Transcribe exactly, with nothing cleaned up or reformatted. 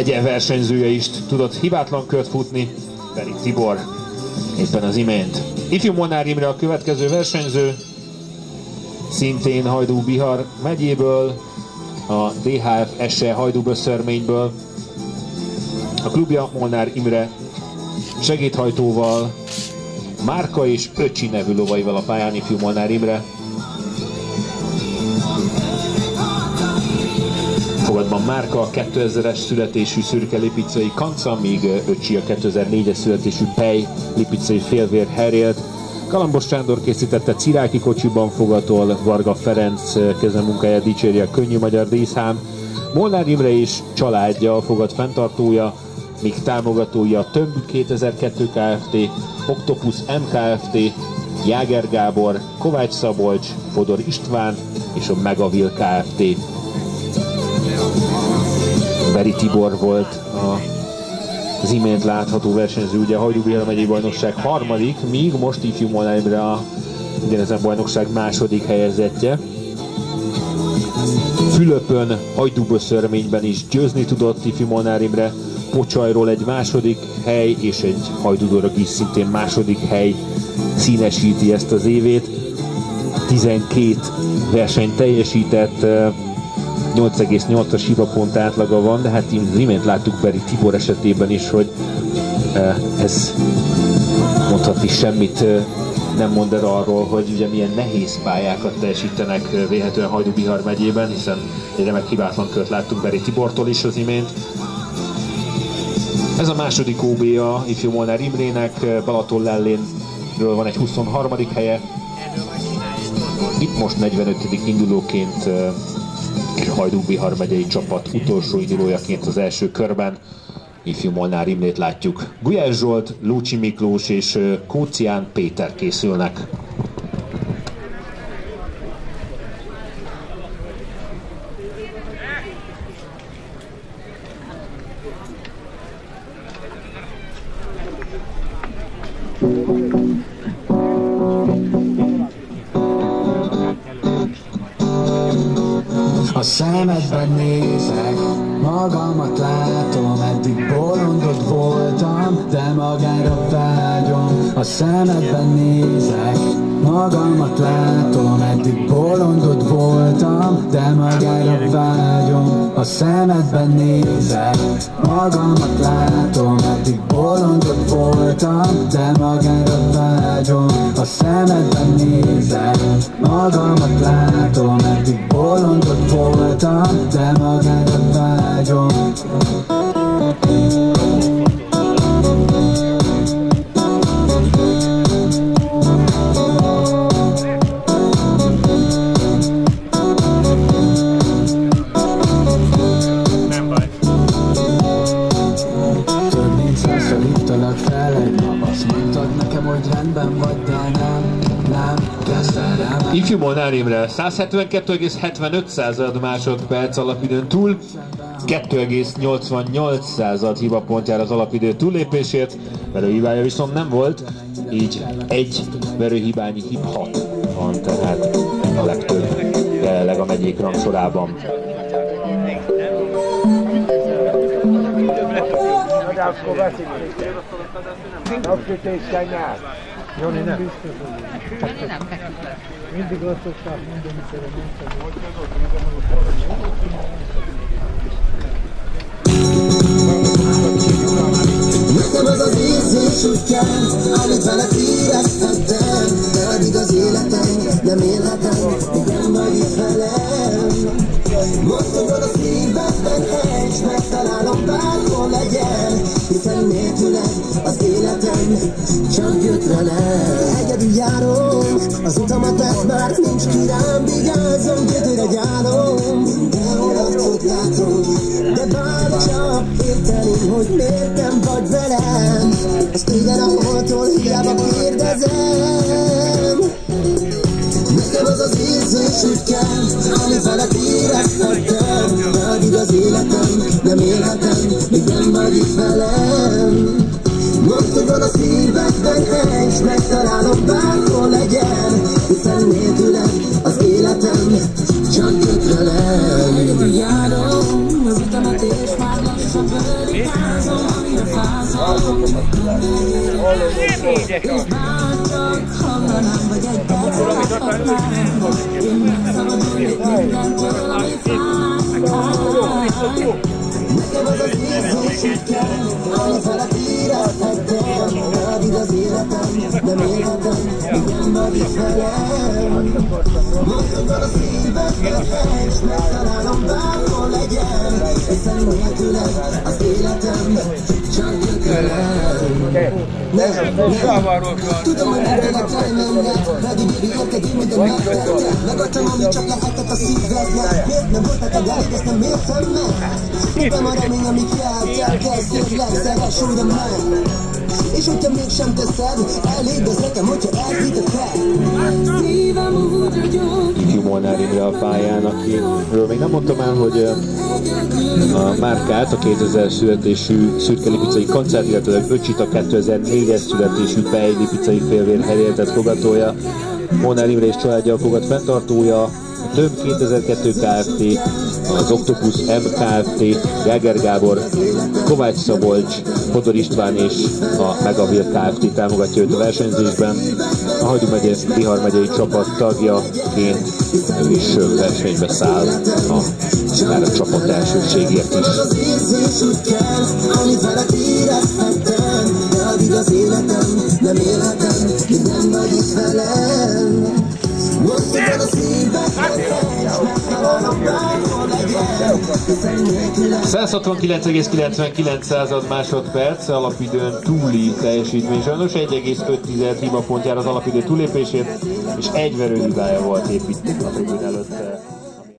megye versenyzője is tudott hibátlan kört futni, Beri Tibor éppen az imént. Ifjú Molnár Imre a következő versenyző, szintén Hajdú-Bihar megyéből, a dé há ef es e Hajdú-Böszörményből. A klubja Molnár Imre segédhajtóval, Márka és Öcsi nevű lovaival a pályán ifjú Molnár Imre. Fogadban Márka a kétezres születésű szürke lipicai Kanca, míg Öcsi a kétezer-négyes születésű Pej lipicai félvér Herélt. Kalambos Sándor készítette Ciráki kocsiban fogatol, Varga Ferenc kezemunkáját dicséri a Könnyű Magyar Díszhám. Molnár Imre és családja a fogad fenntartója, míg támogatói a Tömb kétezer-kettő Kft., Octopus em Kft., Jáger Gábor, Kovács Szabolcs, Fodor István és a Megavil Kft. Beri Tibor volt a, az imént látható versenyző, ugye a Hajdú-Bihar megyei bajnokság harmadik, míg most ifjú Molnár Imre a ugyanezen bajnokság második helyezettje. Fülöpön, Hajdú-Böszörményben is győzni tudott ifjú Molnár Imre, Pocsajról egy második hely és egy Hajdú-Dorog is szintén második hely színesíti ezt az évét. tizenkét versenyt teljesített, nyolc egész nyolcas hibapont átlaga van, de hát az imént láttuk Beri Tibor esetében is, hogy ez mondhatni semmit nem mond el arról, hogy ugye milyen nehéz pályákat teljesítenek vélhetően Hajdú-Bihar megyében, hiszen egy remek hibátlan kört láttunk Beri Tibortól is az imént. Ez a második ó bé-a ifjú Molnár Imrének, Balatonlellénről van egy huszonharmadik helye. Itt most negyvenötödik indulóként és a Hajdú-Bihar megyei csapat utolsó indulójaként az első körben ifjú Molnár Imrét látjuk. Gulyás Zsolt, Lócsi Miklós és Kócián Péter készülnek. A szemedben nézek, magamat látom, eddig bolondod voltam, de magára vágyom. A szemedben nézek, magamat látom, eddig bolondod voltam, de magára vágyom. A szemedben nézek, magamat látom, eddig bolondod voltam, de magára vágyom. A szemedben nézek, magamat látom, eddig bolondod voltam, de magára vágyom. Ifjú Molnár Imre száz hetvenkettő egész hetvenöt század másodperc alapidőn túl, kettő egész nyolcvannyolc század hibapontjára az alapidő túllépésért, verőhibája viszont nem volt, így egy verőhibányi hibhat van, tehát a legtöbb jelenleg a megyék rangsorában. Jani, nem. Mindig azt szokták mondani, hogy nekem az az érzés úgy kell, amit veled érezhettem, de addig az életem nem élhetem, még nem vagy itt velem. Mozdogod a szívedben, és megtalálom bárhol legyen, hiszen nélküled az életem csak gyötrelem. Egyedül járom, az utamat ezt már nincs ki rám, vigyázom, gyötör egy álom, mindenhol ott látom, de bárcsak érteni, hogy miért nem vagy velem, ezt igen, aholtól hiába kérdezem. Nekem az az érzés úgy kell, amit veled érezhettem, de addig az életem nem élhetem, még nem vagy itt velem. Mozdogod a szívedben, és megtalálom bárhol legyen, hiszen nélküled az életem csak gyötrelem. Egyedül járom, az utamat és már lassan velem. hallanám, vagy egyáltalán én megszabadulnék mindentől, ami fáj. Nekem az az érzésük kell, ami felett érezhettem, addig az életem, nem élhetem, még nem vagy itt velem. Mondod a szívemben, és megtalálom bárhol legyen, hiszen nélküled az életem csak gyökölem. Nem, nem, tudom, hogy mindenek elmennek, pedig érted én minden megtettem. Megadtam, amit csak lehetett a szívednek, miért nem voltatok elég, ezt nem értem meg. Éppen a remény, amit jár, elkezdődlek, szeres újra meg. És hogyha mégsem teszed, elég az nekem, hogyha elhitetted. Szívem úgy ragyog. Ifjú Molnár Imre a pályán, akiről még nem mondtam el, hogy a márkát, a kétezer születésű Szürke Lipicai Kancát, illetőleg Öcsita kétezer-négyes születésű Pej Lipicai félvér helyéltet fogatója, Molnár Imre és családja fogad fenntartója, Tömb kétezer-kettő Kft., az Octopus M Kft., Jáger Gábor, Kovács Szabolcs, Fodor István és a Megavil Kft. Támogatja őt a versenyzésben. A Hajdú megye Bihar megyei csapat tagjaként ő is versenybe száll a, már a csapat elsőségért is. száz hatvankilenc egész kilencvenkilenc másodperc, alapidőn túli teljesítmény, sajnos egy egész öt hiba pontjára az alapidő túlépését, és egy verőhibája volt építeni a tribűn előtte.